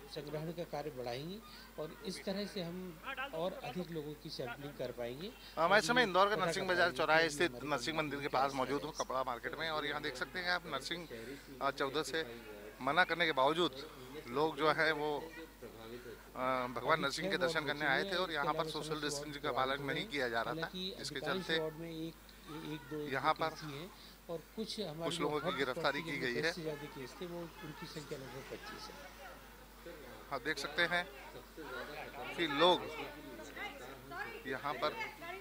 संग्रहण का कार्य बढ़ाएंगे और इस तरह से हम और अधिक लोगों की सैंपलिंग कर पाएंगे मैं और इस समय ये इंदौर का पता नरसिंह कर बाजार पाएंगे कि चौराहे अभी स्थित हमारी नरसिंह मंदिर कम्युनिटी के में क्या पास असर मौजूद है हूँ, इसका। कपड़ा मार्केट में। और यहाँ देख सकते हैं आप नरसिंह शहरी सीमा के 14 से इलेक्ट्रीफाई हुआ है मना करने के बावजूद और इनमें से लोग जो 17 हैं वो वार्ड जो प्रभावित हो चुके हैं। भगवान अभी नरसिंह 6 के वार्ड दर्शन करने बचे आए हुए थे हैं, और इसके यहाँ पर अलावा सोशल समस्त वार्ड डिस्टेंसिंग का प्रभावित पालन हो गए नहीं हैं। किया जा रहा था, हालांकि जिसके अधिकांश चलते वार्ड में एक दो यहाँ पर वैकेंसी है और कुछ हमारे कुछ जो लोगों की हॉट स्पॉट गिरफ्तारी थी की जिनमें गई 10 है। से ज़्यादा केस थे वो उनकी संख्या लगभग 25 है। आप देख सकते हैं कि लोग यहाँ पर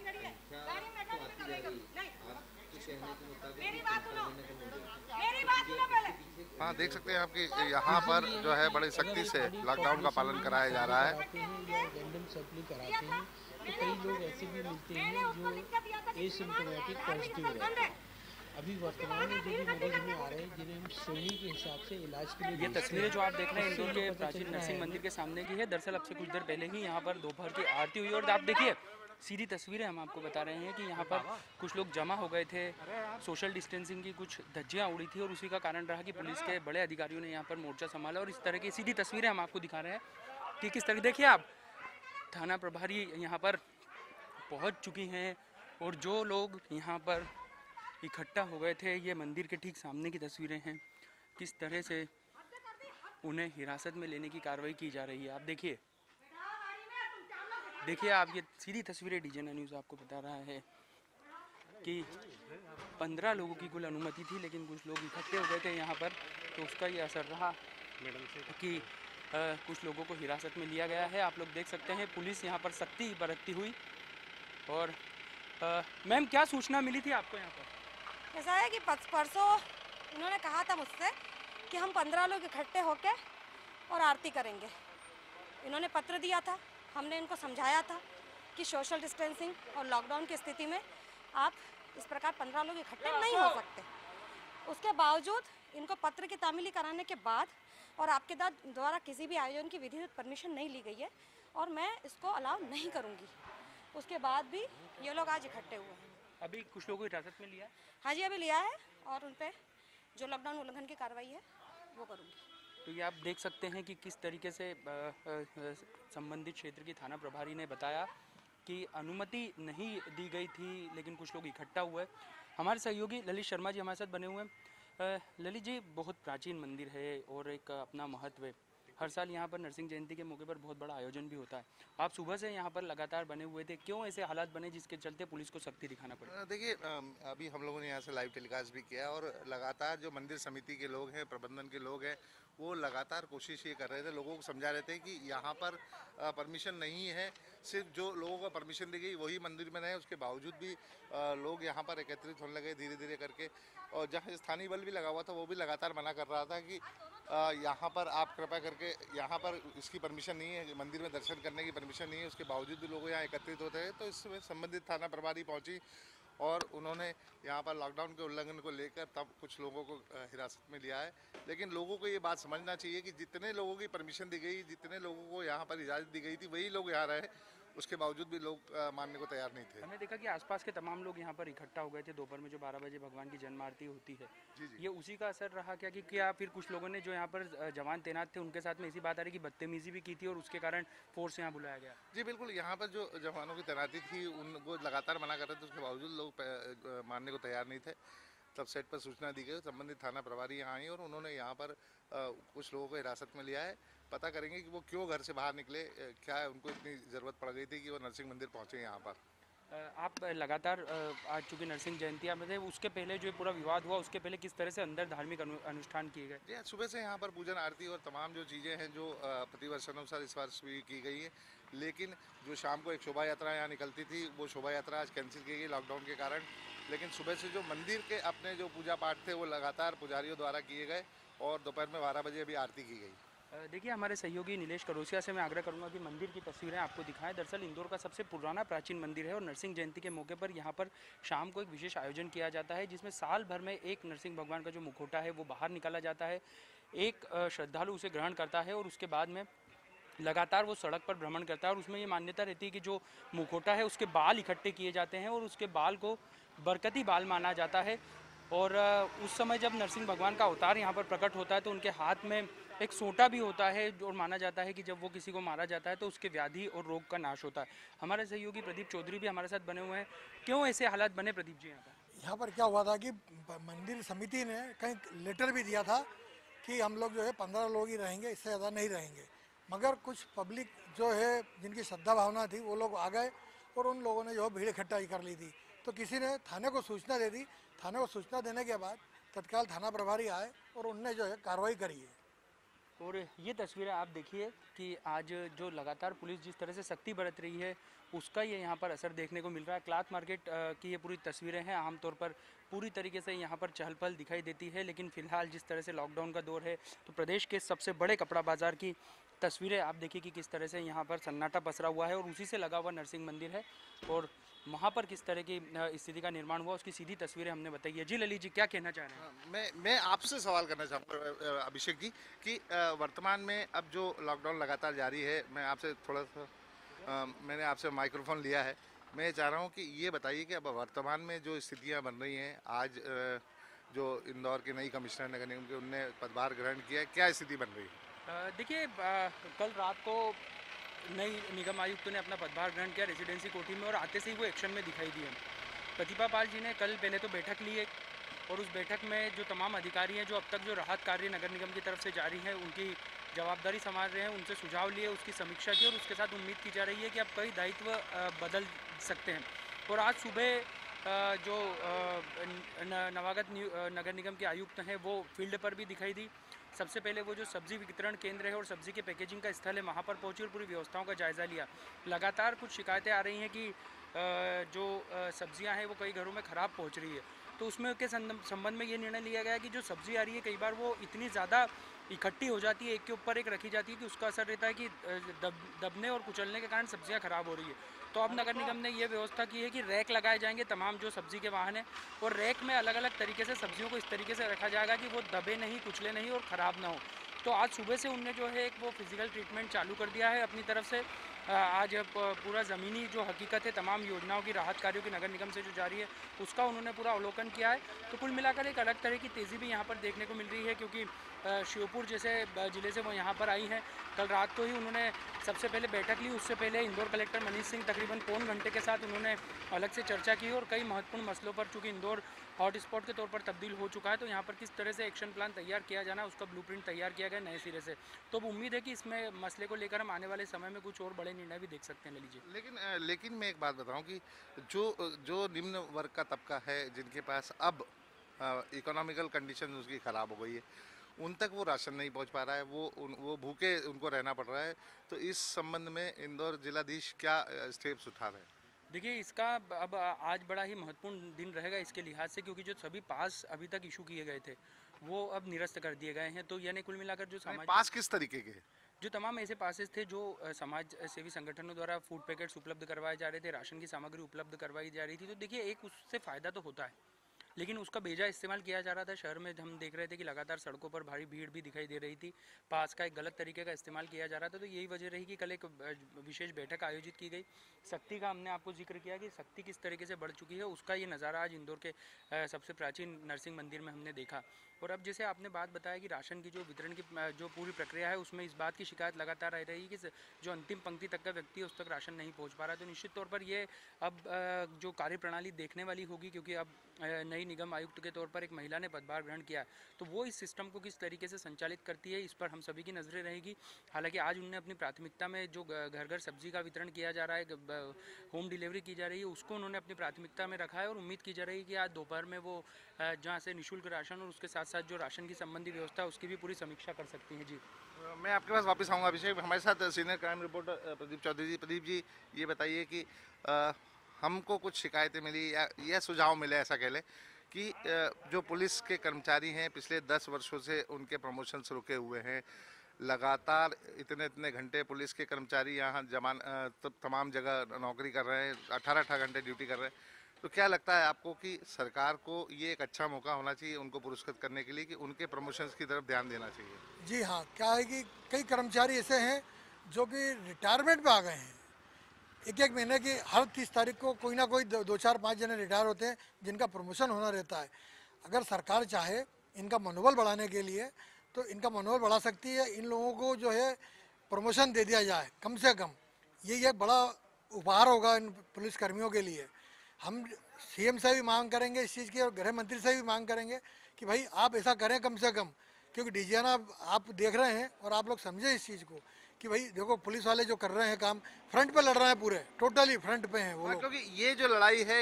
मेरी बात सुनो पहले। हाँ देख सकते हैं आपकी यहाँ रीज़न पर ये जो है है कि बड़ी अगर सख्ती एक से बड़ी लॉकडाउन का पॉपुलेशन पालन में कराया जा सर्वे रहा है। कराते हैं या रैंडम सैंपलिंग कराते हैं तो कई लोग ऐसे भी मिलते मैंने हैं उसको जो लिख के दिया था कि एसिम्टोमेटिक धार्मिक पॉजिटिव स्थल बंद रहते है। हैं। अभी वर्तमान में जो भी मरीज हमें आ रहे हैं जिन्हें हम श्रेणी के हिसाब से इलाज के लिए ये भेजते तस्वीरें हैं जो आप देख रहे हैं उससे इंदौर हमें के पता प्राचीन चलता नरसिंह है मंदिर के सामने की है। दरअसल अब से कुछ देर पहले ही यहाँ पर दोपहर की आरती हुई और आप देखिए सीधी तस्वीरें हम आपको बता रहे हैं कि यहाँ पर कुछ लोग जमा हो गए थे, सोशल डिस्टेंसिंग की कुछ धज्जियाँ उड़ी थी और उसी का कारण रहा कि पुलिस के बड़े अधिकारियों ने यहाँ पर मोर्चा संभाला। और इस तरह की सीधी तस्वीरें हम आपको दिखा रहे हैं कि किस तरह, देखिए आप, थाना प्रभारी यहाँ पर पहुँच चुकी हैं और जो लोग यहाँ पर इकट्ठा हो गए थे, ये मंदिर के ठीक सामने की तस्वीरें हैं, किस तरह से उन्हें हिरासत में लेने की कार्रवाई की जा रही है। आप देखिए आप, ये सीधी तस्वीरें डीजेना न्यूज़ आपको बता रहा है कि 15 लोगों की कुल अनुमति थी लेकिन कुछ लोग इकट्ठे हो गए थे यहाँ पर, तो उसका ये असर रहा कि कुछ लोगों को हिरासत में लिया गया है। आप लोग देख सकते हैं पुलिस यहाँ पर सख्ती बरतती हुई। और मैम, क्या सूचना मिली थी आपको यहाँ पर? ऐसा है कि परसों इन्होंने कहा था मुझसे कि हम 15 लोग इकट्ठे होकर और आरती करेंगे। इन्होंने पत्र दिया था, हमने इनको समझाया था कि सोशल डिस्टेंसिंग और लॉकडाउन की स्थिति में आप इस प्रकार 15 लोग इकट्ठे नहीं हो सकते। उसके बावजूद इनको पत्र की तामीली कराने के बाद और आपके द्वारा किसी भी आयोजन की विधिवत परमिशन नहीं ली गई है और मैं इसको अलाउ नहीं करूँगी। उसके बाद भी ये लोग आज इकट्ठे हुए हैं। अभी कुछ लोगों को हिरासत में लिया है? हाँ जी, अभी लिया है और उन पर जो लॉकडाउन उल्लंघन की कार्रवाई है वो करूँगी। तो ये आप देख सकते हैं कि किस तरीके से संबंधित क्षेत्र की थाना प्रभारी ने बताया कि अनुमति नहीं दी गई थी लेकिन कुछ लोग इकट्ठा हुए। हमारे सहयोगी ललित शर्मा जी हमारे साथ बने हुए हैं। ललित जी, बहुत प्राचीन मंदिर है और एक अपना महत्व है। हर साल यहाँ पर नरसिंह जयंती के मौके पर बहुत बड़ा आयोजन भी होता है। आप सुबह से यहाँ पर लगातार बने हुए थे, क्यों ऐसे हालात बने जिसके चलते पुलिस को सख्ती दिखाना पड़ा? देखिए, अभी हम लोगों ने यहाँ से लाइव टेलीकास्ट भी किया और लगातार जो मंदिर समिति के लोग हैं, प्रबंधन के लोग हैं, वो लगातार कोशिश ये कर रहे थे, लोगों को समझा रहे थे कि यहाँ पर परमिशन नहीं है। सिर्फ जो लोगों को परमिशन दी गई वही मंदिर में रहे। उसके बावजूद भी लोग यहाँ पर एकत्रित होने लगे धीरे धीरे करके। और जहाँ स्थानीय बल भी लगा हुआ था वो भी लगातार मना कर रहा था कि यहाँ पर आप कृपया करके, यहाँ पर इसकी परमिशन नहीं है, मंदिर में दर्शन करने की परमिशन नहीं है। उसके बावजूद भी लोग यहाँ एकत्रित होते हैं। तो इसमें संबंधित थाना प्रभारी पहुँची और उन्होंने यहाँ पर लॉकडाउन के उल्लंघन को लेकर तब कुछ लोगों को हिरासत में लिया है। लेकिन लोगों को ये बात समझना चाहिए कि जितने लोगों की परमिशन दी गई, जितने लोगों को यहाँ पर इजाज़त दी गई थी, वही लोग यहाँ रहे। उसके बावजूद भी लोग मानने को तैयार नहीं थे। हमने देखा कि आसपास के तमाम लोग यहाँ पर इकट्ठा हो गए थे दोपहर में, जो 12 बजे भगवान की जन्म आरती होती है। जी जी। ये उसी का असर रहा क्या कि क्या फिर कुछ लोगों ने जो यहाँ पर जवान तैनात थे उनके साथ में इसी बात आ रही कि बदतमीजी भी की थी और उसके कारण फोर्स यहाँ बुलाया गया? जी बिल्कुल, यहाँ पर जो जवानों की तैनाती थी उनको लगातार मना कर रहे थे, उसके बावजूद लोग मानने को तैयार नहीं थे। तब सेट पर सूचना दी गई, संबंधित थाना प्रभारी यहाँ आई और उन्होंने यहाँ पर कुछ लोगों को हिरासत में लिया है। पता करेंगे कि वो क्यों घर से बाहर निकले, क्या उनको इतनी ज़रूरत पड़ गई थी कि वो नरसिंह मंदिर पहुँचे यहाँ पर। आप लगातार आज चूँकि नरसिंह जयंती आप थे, उसके पहले जो पूरा विवाद हुआ उसके पहले किस तरह से अंदर धार्मिक अनुष्ठान किए गए? जी, सुबह से यहाँ पर पूजन आरती और तमाम जो चीज़ें हैं जो प्रतिवर्ष अनुसार इस वर्ष भी की गई है। लेकिन जो शाम को एक शोभा यात्रा यहाँ निकलती थी वो शोभा यात्रा आज कैंसिल की गई लॉकडाउन के कारण। लेकिन सुबह से जो मंदिर के अपने जो पूजा पाठ थे वो लगातार पुजारियों द्वारा किए गए और दोपहर में 12 बजे अभी आरती की गई। देखिए, हमारे सहयोगी नीलेश करोसिया से मैं आग्रह करूंगा कि मंदिर की तस्वीरें आपको दिखाएं। दरअसल इंदौर का सबसे पुराना प्राचीन मंदिर है और नरसिंह जयंती के मौके पर यहाँ पर शाम को एक विशेष आयोजन किया जाता है जिसमें साल भर में एक नरसिंह भगवान का जो मुखौटा है वो बाहर निकाला जाता है। एक श्रद्धालु उसे ग्रहण करता है और उसके बाद में लगातार वो सड़क पर भ्रमण करता है और उसमें ये मान्यता रहती है कि जो मुखौटा है उसके बाल इकट्ठे किए जाते हैं और उसके बाल को बरकती बाल माना जाता है। और उस समय जब नरसिंह भगवान का अवतार यहाँ पर प्रकट होता है तो उनके हाथ में एक सोटा भी होता है और माना जाता है कि जब वो किसी को मारा जाता है तो उसके व्याधि और रोग का नाश होता है। हमारे सहयोगी प्रदीप चौधरी भी हमारे साथ बने हुए हैं। क्यों ऐसे हालात बने प्रदीप जी यहाँ पर क्या हुआ था कि मंदिर समिति ने कहीं लेटर भी दिया था कि हम लोग जो है 15 लोग ही रहेंगे, इससे ज़्यादा नहीं रहेंगे, मगर कुछ पब्लिक जो है जिनकी श्रद्धा भावना थी वो लोग आ गए और उन लोगों ने जो भीड़ इकट्ठा कर ली थी। तो किसी ने थाने को सूचना दे दी। थाने को सूचना देने के बाद तत्काल थाना प्रभारी आए और उनने जो है कार्रवाई करी है। और ये तस्वीरें आप देखिए कि आज जो लगातार पुलिस जिस तरह से सख्ती बरत रही है उसका ये यहाँ पर असर देखने को मिल रहा है। क्लॉथ मार्केट की ये पूरी तस्वीरें हैं। आमतौर पर पूरी तरीके से यहाँ पर चहल पहल दिखाई देती है, लेकिन फिलहाल जिस तरह से लॉकडाउन का दौर है तो प्रदेश के सबसे बड़े कपड़ा बाजार की तस्वीरें आप देखिए कि किस तरह से यहाँ पर सन्नाटा पसरा हुआ है और उसी से लगा हुआ नरसिंह मंदिर है और वहाँ पर किस तरह की स्थिति का निर्माण हुआ उसकी सीधी तस्वीरें हमने बताई है। जी ललित जी, क्या कहना चाह रहे हैं? मैं आपसे सवाल करना चाहूँगा अभिषेक जी कि वर्तमान में अब जो लॉकडाउन लगातार जारी है, मैं आपसे थोड़ा सा मैंने आपसे माइक्रोफोन लिया है। मैं चाह रहा हूँ कि ये बताइए कि अब वर्तमान में जो स्थितियाँ बन रही हैं, आज जो इंदौर के नई कमिश्नर नगर निगम के उनने पदभार ग्रहण किया है, क्या स्थिति बन रही है? देखिए, कल रात को नई निगम आयुक्त ने अपना पदभार ग्रहण किया रेजिडेंसी कोठी में और आते से ही वो एक्शन में दिखाई दिए। प्रतिभा पाल जी ने कल पहले तो बैठक ली एक और उस बैठक में जो तमाम अधिकारी हैं जो अब तक जो राहत कार्य नगर निगम की तरफ से जारी है उनकी जवाबदारी संभाल रहे हैं, उनसे सुझाव लिए, उसकी समीक्षा की और उसके साथ उम्मीद की जा रही है कि अब कई दायित्व बदल सकते हैं। और आज सुबह जो नवागत नगर निगम के आयुक्त हैं वो फील्ड पर भी दिखाई दी। सबसे पहले वो जो सब्जी वितरण केंद्र है और सब्जी के पैकेजिंग का स्थल है वहाँ पर पहुँची और पूरी व्यवस्थाओं का जायज़ा लिया। लगातार कुछ शिकायतें आ रही हैं कि जो सब्जियां हैं वो कई घरों में ख़राब पहुँच रही है, तो उसमें के संबंध में ये निर्णय लिया गया कि जो सब्जी आ रही है कई बार वो इतनी ज़्यादा इकट्ठी हो जाती है, एक के ऊपर एक रखी जाती है कि उसका असर रहता है कि दबने और कुचलने के कारण सब्जियां खराब हो रही है। तो अब नगर निगम ने ये व्यवस्था की है कि रैक लगाए जाएंगे तमाम जो सब्जी के वाहन हैं और रैक में अलग अलग तरीके से सब्जियों को इस तरीके से रखा जाएगा कि वो दबे नहीं, कुचले नहीं और ख़राब ना हो। तो आज सुबह से उनने जो है एक वो फिजिकल ट्रीटमेंट चालू कर दिया है अपनी तरफ से। आज पूरा ज़मीनी जो हकीकत है तमाम योजनाओं की, राहत कार्यों की नगर निगम से जो जारी है उसका उन्होंने पूरा अवलोकन किया है। तो कुल मिलाकर एक अलग तरह की तेज़ी भी यहाँ पर देखने को मिल रही है, क्योंकि श्योपुर जैसे ज़िले से वो यहाँ पर आई हैं। कल रात को ही उन्होंने सबसे पहले बैठक ली, उससे पहले इंदौर कलेक्टर मनीष सिंह तकरीबन पौन घंटे के साथ उन्होंने अलग से चर्चा की और कई महत्वपूर्ण मसलों पर, चूँकि इंदौर हॉट स्पॉट के तौर पर तब्दील हो चुका है, तो यहाँ पर किस तरह से एक्शन प्लान तैयार किया जाना उसका ब्लूप्रिंट तैयार किया गया नए सिरे से। तो उम्मीद है कि इसमें मसले को लेकर हम आने वाले समय में कुछ और बड़े निर्णय भी देख सकते हैं। ले लीजिए। लेकिन मैं एक बात बताऊं कि जो निम्न वर्ग का तबका है जिनके पास अब इकोनॉमिकल कंडीशन उसकी ख़राब हो गई है, उन तक वो राशन नहीं पहुंच पा रहा है, वो भूखे उनको रहना पड़ रहा है। तो इस संबंध में इंदौर जिलाधीश क्या स्टेप्स उठा रहे हैं? देखिए, इसका अब आज बड़ा ही महत्वपूर्ण दिन रहेगा इसके लिहाज से, क्योंकि जो सभी पास अभी तक इशू किए गए थे वो अब निरस्त कर दिए गए हैं। तो यानी कुल मिलाकर जो समाज पास किस तरीके के, जो तमाम ऐसे पासेस थे जो समाज सेवी संगठनों द्वारा फूड पैकेट्स उपलब्ध करवाए जा रहे थे, राशन की सामग्री उपलब्ध करवाई जा रही थी, तो देखिए एक उससे फ़ायदा तो होता है, लेकिन उसका बेजा इस्तेमाल किया जा रहा था। शहर में हम देख रहे थे कि लगातार सड़कों पर भारी भीड़ भी दिखाई दे रही थी, पास का एक गलत तरीके का इस्तेमाल किया जा रहा था। तो यही वजह रही कि कल एक विशेष बैठक आयोजित की गई। शक्ति का हमने आपको जिक्र किया कि शक्ति किस तरीके से बढ़ चुकी है, उसका ये नज़ारा आज इंदौर के सबसे प्राचीन नरसिंह मंदिर में हमने देखा। और अब जैसे आपने बात बताया कि राशन की जो वितरण की जो पूरी प्रक्रिया है उसमें इस बात की शिकायत लगातार आ रही है कि जो अंतिम पंक्ति तक का व्यक्ति है उस तक राशन नहीं पहुंच पा रहा है। तो निश्चित तौर पर ये अब जो कार्यप्रणाली देखने वाली होगी, क्योंकि अब नई निगम आयुक्त के तौर पर एक महिला ने पदभार ग्रहण किया, तो वो इस सिस्टम को किस तरीके से संचालित करती है इस पर हम सभी की नज़रें रहेगी। हालांकि आज उन्होंने अपनी प्राथमिकता में जो घर घर सब्जी का वितरण किया जा रहा है, होम डिलीवरी की जा रही है, उसको उन्होंने अपनी प्राथमिकता में रखा है और उम्मीद की जा रही है कि आज दोपहर में वो जहाँ से निःशुल्क राशन और उसके साथ साथ जो राशन की संबंधी व्यवस्था है उसकी भी पूरी समीक्षा कर सकती हैं। जी, मैं आपके पास वापस आऊँगा अभिषेक। हमारे साथ senior crime reporter Pradeep Chaudhary ji. Pradeep ji, ये बताइए कि हमको कुछ शिकायतें मिली या सुझाव मिले, ऐसा कह लें, कि जो पुलिस के कर्मचारी हैं पिछले 10 वर्षों से उनके प्रमोशंस रुके हुए हैं, लगातार इतने घंटे पुलिस के कर्मचारी यहाँ तमाम जगह नौकरी कर रहे हैं, 18 घंटे ड्यूटी कर रहे हैं। तो क्या लगता है आपको कि सरकार को ये एक अच्छा मौका होना चाहिए उनको पुरस्कृत करने के लिए कि उनके प्रमोशंस की तरफ ध्यान देना चाहिए? जी हाँ, क्या है कि कई कर्मचारी ऐसे हैं जो कि रिटायरमेंट पे आ गए हैं। एक महीने की हर 30 तारीख को कोई ना कोई 2, 4, 5 जने रिटायर होते हैं जिनका प्रमोशन होना रहता है। अगर सरकार चाहे इनका मनोबल बढ़ाने के लिए तो इनका मनोबल बढ़ा सकती है। इन लोगों को जो है प्रमोशन दे दिया जाए कम से कम, ये एक बड़ा उपहार होगा इन पुलिस कर्मियों के लिए। हम सीएम से भी मांग करेंगे इस चीज़ की और गृह मंत्री से भी मांग करेंगे कि भाई आप ऐसा करें कम से कम, क्योंकि डीजीआना आप देख रहे हैं और आप लोग समझे इस चीज़ को कि भाई देखो पुलिस वाले जो कर रहे हैं काम, फ्रंट पे लड़ रहे हैं, पूरे टोटली फ्रंट पे हैं वो लोग। क्योंकि ये जो लड़ाई है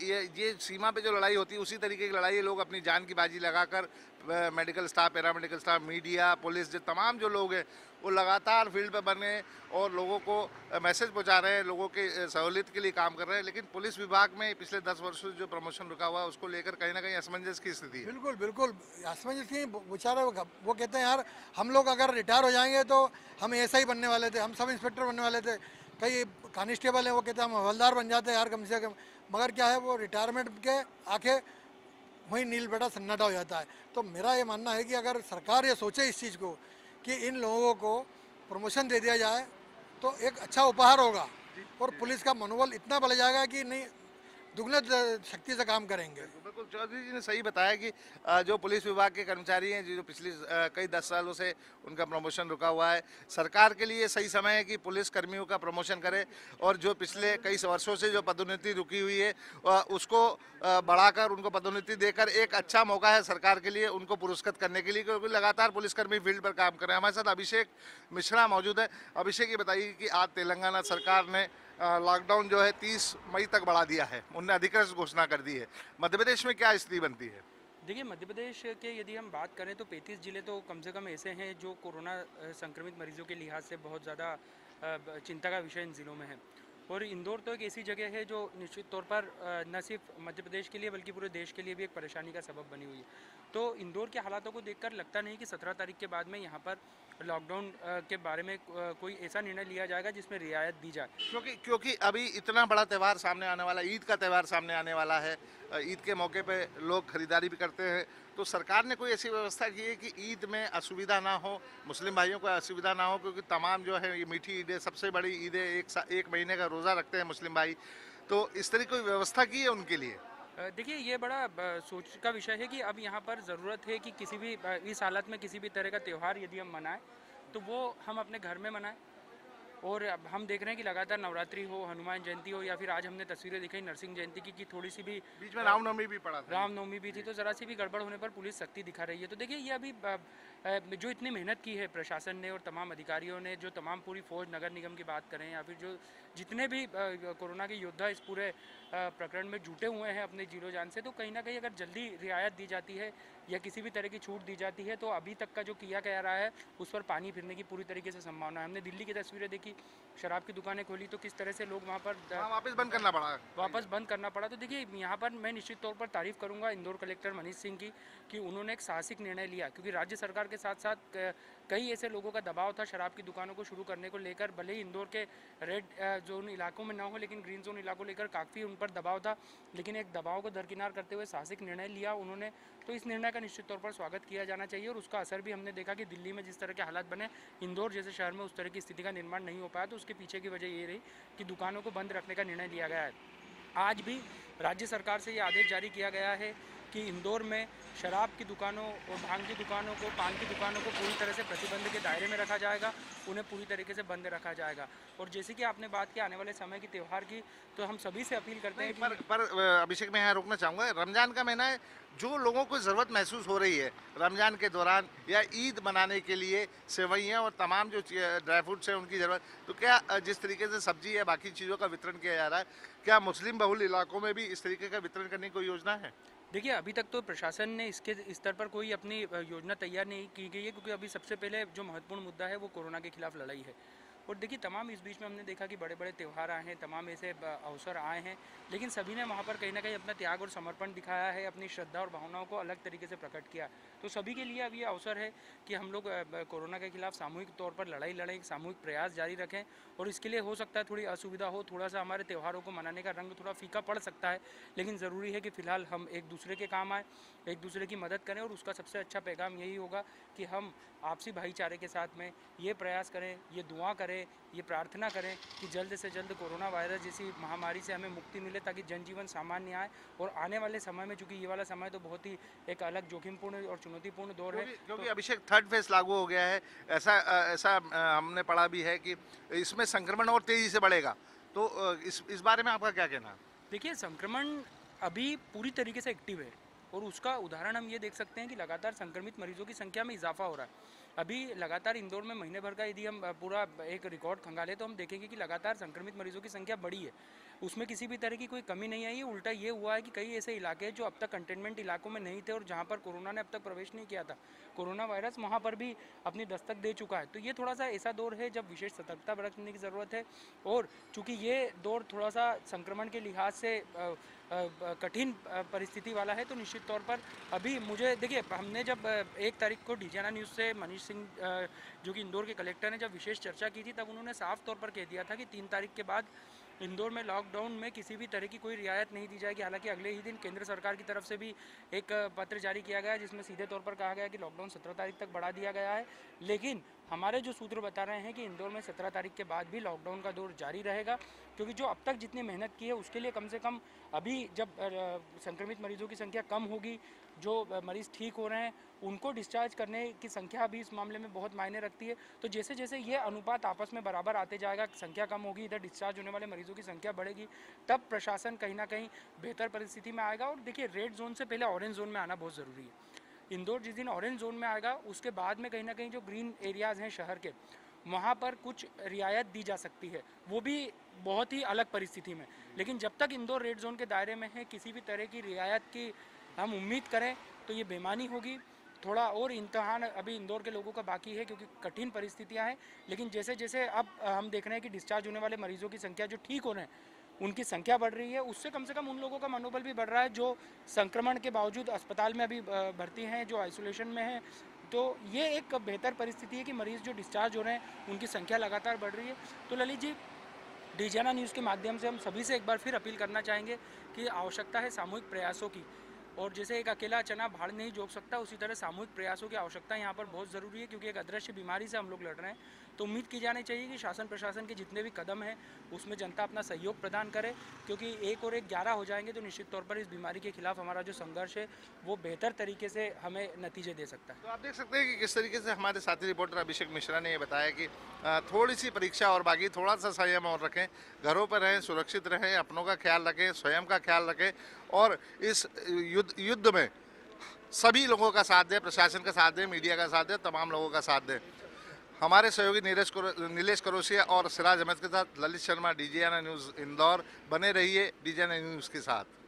ये सीमा पे जो लड़ाई होती है उसी तरीके की लड़ाई है। लोग अपनी जान की बाजी लगाकर medical staff, paramedical staff, media, police, जो तमाम जो लोग हैं वो लगातार फील्ड पे बने और लोगों को मैसेज पहुंचा रहे हैं, लोगों के सहूलियत के लिए काम कर रहे हैं। लेकिन पुलिस विभाग में पिछले 10 वर्षों से जो प्रमोशन रुका हुआ है उसको लेकर कहीं ना कहीं असमंजस की स्थिति है। बिल्कुल बिल्कुल असमंजस की बेचारे वो कहते हैं यार हम लोग अगर रिटायर हो जाएंगे तो हम ऐसा ही बनने वाले थे, हम सब इंस्पेक्टर बनने वाले थे, कई कांस्टेबल हैं वो कहते हैं हम हवलदार बन जाते हैं यार कम से कम। मगर क्या है वो रिटायरमेंट के आके वहीं नील बेटा सन्नाटा हो जाता है। तो मेरा ये मानना है कि अगर सरकार ये सोचे इस चीज़ को कि इन लोगों को प्रमोशन दे दिया जाए तो एक अच्छा उपहार होगा और पुलिस का मनोबल इतना बढ़ जाएगा कि नहीं दुगने शक्ति से काम करेंगे। बिल्कुल, चौधरी जी ने सही बताया कि जो पुलिस विभाग के कर्मचारी हैं जो पिछले कई 10 सालों से उनका प्रमोशन रुका हुआ है, सरकार के लिए सही समय है कि पुलिस कर्मियों का प्रमोशन करे और जो पिछले कई वर्षों से जो पदोन्नति रुकी हुई है उसको बढ़ाकर उनको पदोन्नति देकर एक अच्छा मौका है सरकार के लिए उनको पुरस्कृत करने के लिए, क्योंकि लगातार पुलिसकर्मी फील्ड पर काम कर रहे हैं। हमारे साथ अभिषेक मिश्रा मौजूद है। अभिषेक, ये बताइए कि आज तेलंगाना सरकार ने लॉकडाउन जो है 30 मई तक बढ़ा दिया है, उन्होंने अधिकृत घोषणा कर दी है। मध्य प्रदेश में क्या स्थिति बनती है? देखिए, मध्य प्रदेश के यदि हम बात करें तो 35 जिले तो कम से कम ऐसे हैं जो कोरोना संक्रमित मरीजों के लिहाज से बहुत ज़्यादा चिंता का विषय इन ज़िलों में है। और इंदौर तो एक ऐसी जगह है जो निश्चित तौर पर न सिर्फ मध्य प्रदेश के लिए बल्कि पूरे देश के लिए भी एक परेशानी का सबब बनी हुई है। तो इंदौर के हालातों को देखकर लगता नहीं कि 17 तारीख के बाद में यहाँ पर लॉकडाउन के बारे में कोई ऐसा निर्णय लिया जाएगा जिसमें रियायत दी जाए, क्योंकि अभी इतना बड़ा त्यौहार सामने आने वाला, ईद का त्यौहार सामने आने वाला है। ईद के मौके पे लोग खरीदारी भी करते हैं, तो सरकार ने कोई ऐसी व्यवस्था की है कि ईद में असुविधा ना हो, मुस्लिम भाइयों को असुविधा ना हो, क्योंकि तमाम जो है ये मीठी ईद है, सबसे बड़ी ईद है, एक महीने का रोज़ा रखते हैं मुस्लिम भाई, तो इस तरह कोई व्यवस्था की है उनके लिए? देखिए, ये बड़ा सोच का विषय है कि अब यहाँ पर ज़रूरत है कि किसी भी इस हालत में किसी भी तरह का त्यौहार यदि हम मनाएं तो वो हम अपने घर में मनाएं। और अब हम देख रहे हैं कि लगातार नवरात्रि हो, हनुमान जयंती हो, या फिर आज हमने तस्वीरें दिखाई नरसिंह जयंती की कि थोड़ी सी भी बीच में रामनवमी भी पड़ा था, रामनवमी भी थी, तो ज़रा सी भी गड़बड़ होने पर पुलिस सख्ती दिखा रही है। तो देखिए, ये अभी जो इतनी मेहनत की है प्रशासन ने और तमाम अधिकारियों ने, जो तमाम पूरी फौज, नगर निगम की बात करें या फिर जो जितने भी कोरोना के योद्धा इस पूरे प्रकरण में जुटे हुए हैं अपने जीरो जान से, तो कहीं ना कहीं अगर जल्दी रियायत दी जाती है या किसी भी तरह की छूट दी जाती है तो अभी तक का जो किया जा रहा है उस पर पानी फिरने की पूरी तरीके से संभावना है। हमने दिल्ली की तस्वीरें देखी, शराब की दुकानें खोली तो किस तरह से लोग वहाँ पर वापस बंद करना पड़ा। तो देखिए, यहाँ पर मैं निश्चित तौर पर तारीफ करूँगा इंदौर कलेक्टर मनीष सिंह की कि उन्होंने एक साहसिक निर्णय लिया, क्योंकि राज्य सरकार के साथ साथ कई ऐसे लोगों का दबाव था शराब की दुकानों को शुरू करने को लेकर। भले ही इंदौर के रेड जोन इलाकों में ना हो, लेकिन ग्रीन जोन इलाकों लेकर काफ़ी उन पर दबाव था, लेकिन एक दबाव को दरकिनार करते हुए साहसिक निर्णय लिया उन्होंने। तो इस निर्णय का निश्चित तौर पर स्वागत किया जाना चाहिए और उसका असर भी हमने देखा कि दिल्ली में जिस तरह के हालात बने, इंदौर जैसे शहर में उस तरह की स्थिति का निर्माण नहीं हो पाया। तो उसके पीछे की वजह ये रही कि दुकानों को बंद रखने का निर्णय लिया गया है। आज भी राज्य सरकार से ये आदेश जारी किया गया है कि इंदौर में शराब की दुकानों और भांग की दुकानों को, पान की दुकानों को पूरी तरह से प्रतिबंध के दायरे में रखा जाएगा, उन्हें पूरी तरीके से बंद रखा जाएगा। और जैसे कि आपने बात की आने वाले समय की त्यौहार की, तो हम सभी से अपील करते हैं कि पर अभिषेक, मैं यहाँ रोकना चाहूँगा, रमजान का महीना है, जो लोगों को ज़रूरत महसूस हो रही है रमजान के दौरान या ईद मनाने के लिए सेवइयाँ और तमाम जो ड्राई फ्रूट्स हैं उनकी ज़रूरत, तो क्या जिस तरीके से सब्जी या बाकी चीज़ों का वितरण किया जा रहा है, क्या मुस्लिम बहुल इलाकों में भी इस तरीके का वितरण करने की कोई योजना है? देखिए, अभी तक तो प्रशासन ने इसके स्तर पर कोई अपनी योजना तैयार नहीं की गई है, क्योंकि अभी सबसे पहले जो महत्वपूर्ण मुद्दा है वो कोरोना के खिलाफ लड़ाई है। और देखिए, तमाम इस बीच में हमने देखा कि बड़े बड़े त्यौहार आए हैं, तमाम ऐसे अवसर आए हैं, लेकिन सभी ने वहाँ पर कहीं ना कहीं अपना त्याग और समर्पण दिखाया है, अपनी श्रद्धा और भावनाओं को अलग तरीके से प्रकट किया। तो सभी के लिए अब ये अवसर है कि हम लोग कोरोना के खिलाफ सामूहिक तौर पर लड़ाई लड़ें, सामूहिक प्रयास जारी रखें। और इसके लिए हो सकता है थोड़ी असुविधा हो, थोड़ा सा हमारे त्योहारों को मनाने का रंग थोड़ा फीका पड़ सकता है, लेकिन ज़रूरी है कि फ़िलहाल हम एक दूसरे के काम आए, एक दूसरे की मदद करें। और उसका सबसे अच्छा पैगाम यही होगा कि हम आपसी भाईचारे के साथ में ये प्रयास करें, ये दुआ करें रहे, ये प्रार्थना करें कि जल्द से जल्द कोरोना वायरस जैसी महामारी से हमें मुक्ति मिले, ताकि जनजीवन सामान्य आए। और आने वाले समय में, चूँकि ये वाला समय तो बहुत ही एक अलग जोखिमपूर्ण और चुनौतीपूर्ण दौर है, क्योंकि अभिषेक थर्ड फेज लागू हो गया है, ऐसा हमने पढ़ा भी है कि इसमें संक्रमण और तेजी से बढ़ेगा। तो इस बारे में आपका क्या कहना है? देखिए, संक्रमण अभी पूरी तरीके से एक्टिव है और उसका उदाहरण हम ये देख सकते हैं कि लगातार संक्रमित मरीजों की संख्या में इजाफा हो रहा है। अभी लगातार इंदौर में महीने भर का यदि हम पूरा एक रिकॉर्ड खंगालें तो हम देखेंगे कि लगातार संक्रमित मरीजों की संख्या बढ़ी है, उसमें किसी भी तरह की कोई कमी नहीं आई है। उल्टा ये हुआ है कि कई ऐसे इलाके हैं जो अब तक कंटेनमेंट इलाकों में नहीं थे और जहाँ पर कोरोना ने अब तक प्रवेश नहीं किया था, कोरोना वायरस वहाँ पर भी अपनी दस्तक दे चुका है। तो ये थोड़ा सा ऐसा दौर है जब विशेष सतर्कता बरतने की ज़रूरत है। और चूँकि ये दौर थोड़ा सा संक्रमण के लिहाज से कठिन परिस्थिति वाला है, तो निश्चित तौर पर अभी मुझे देखिए, हमने जब 1 तारीख को डीजाना न्यूज़ से मनीष सिंह जो कि इंदौर के कलेक्टर ने जब विशेष चर्चा की थी, तब उन्होंने साफ तौर पर कह दिया था कि 3 तारीख के बाद इंदौर में लॉकडाउन में किसी भी तरह की कोई रियायत नहीं दी जाएगी। हालांकि अगले ही दिन केंद्र सरकार की तरफ से भी एक पत्र जारी किया गया जिसमें सीधे तौर पर कहा गया कि लॉकडाउन 17 तारीख तक बढ़ा दिया गया है। लेकिन हमारे जो सूत्र बता रहे हैं कि इंदौर में 17 तारीख के बाद भी लॉकडाउन का दौर जारी रहेगा, क्योंकि जो अब तक जितनी मेहनत की है उसके लिए कम से कम अभी जब संक्रमित मरीजों की संख्या कम होगी, जो मरीज़ ठीक हो रहे हैं उनको डिस्चार्ज करने की संख्या भी इस मामले में बहुत मायने रखती है। तो जैसे जैसे ये अनुपात आपस में बराबर आते जाएगा, संख्या कम होगी, इधर डिस्चार्ज होने वाले मरीजों की संख्या बढ़ेगी, तब प्रशासन कहीं ना कहीं बेहतर परिस्थिति में आएगा। और देखिए, रेड जोन से पहले ऑरेंज जोन में आना बहुत ज़रूरी है। इंदौर जिस दिन ऑरेंज जोन में आएगा उसके बाद में कहीं ना कहीं जो ग्रीन एरियाज़ हैं शहर के, वहाँ पर कुछ रियायत दी जा सकती है, वो भी बहुत ही अलग परिस्थिति में। लेकिन जब तक इंदौर रेड जोन के दायरे में है, किसी भी तरह की रियायत की हम उम्मीद करें तो ये बेमानी होगी। थोड़ा और इम्तहान अभी इंदौर के लोगों का बाकी है, क्योंकि कठिन परिस्थितियां हैं। लेकिन जैसे जैसे अब हम देख रहे हैं कि डिस्चार्ज होने वाले मरीजों की संख्या, जो ठीक हो रहे हैं उनकी संख्या बढ़ रही है, उससे कम से कम उन लोगों का मनोबल भी बढ़ रहा है जो संक्रमण के बावजूद अस्पताल में अभी भर्ती हैं, जो आइसोलेशन में हैं। तो ये एक बेहतर परिस्थिति है कि मरीज़ जो डिस्चार्ज हो रहे हैं उनकी संख्या लगातार बढ़ रही है। तो ललित जी, डीजाना न्यूज़ के माध्यम से हम सभी से एक बार फिर अपील करना चाहेंगे कि आवश्यकता है सामूहिक प्रयासों की। और जैसे एक अकेला चना भाड़ नहीं जोक सकता, उसी तरह सामूहिक प्रयासों की आवश्यकता यहाँ पर बहुत ज़रूरी है, क्योंकि एक अदृश्य बीमारी से हम लोग लड़ रहे हैं। तो उम्मीद की जानी चाहिए कि शासन प्रशासन के जितने भी कदम हैं उसमें जनता अपना सहयोग प्रदान करे, क्योंकि 1 और 1 11 हो जाएंगे तो निश्चित तौर पर इस बीमारी के खिलाफ हमारा जो संघर्ष है वो बेहतर तरीके से हमें नतीजे दे सकता है। तो आप देख सकते हैं कि किस तरीके से हमारे साथी रिपोर्टर अभिषेक मिश्रा ने ये बताया कि थोड़ी सी परीक्षा और बाकी थोड़ा सा संयम और रखें, घरों पर रहें, सुरक्षित रहें, अपनों का ख्याल रखें, स्वयं का ख्याल रखें और इस युद्ध में सभी लोगों का साथ दें, प्रशासन का साथ दें, मीडिया का साथ दें, तमाम लोगों का साथ दें। हमारे सहयोगी नीलेश करोसिया और सिराज अहमद के साथ ललित शर्मा, डीजाना न्यूज़ इंदौर। बने रहिए डीजाना न्यूज़ के साथ।